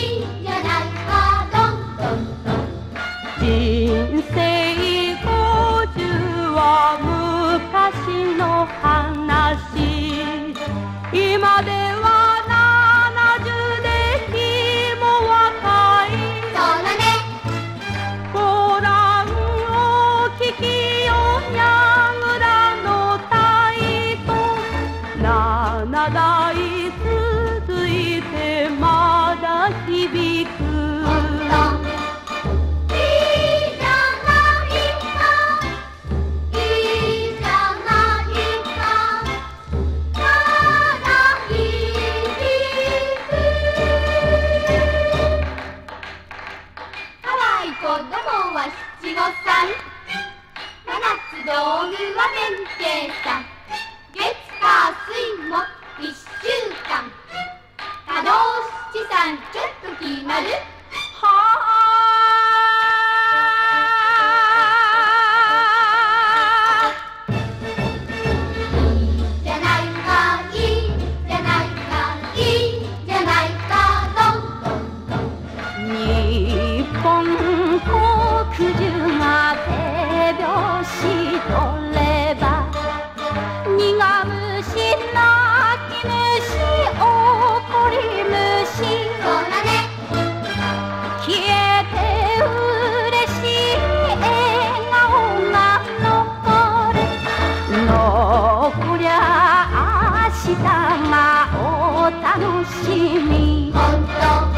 いじゃないかどんどんどん。 人生50は昔の話。今では70で日も若い。 そうだね。 ご覧を聞きよやぐらの台と7代続いてまだ響く。 子供は七五三、七つ道具は弁慶さん。月火水木一週間、多動七三ちょっと決まる。 国中が手拍子取れば苦虫泣き虫怒り虫。 そうだね。 消えて嬉しい笑顔が残る。残りゃ明日がお楽しみ。 本当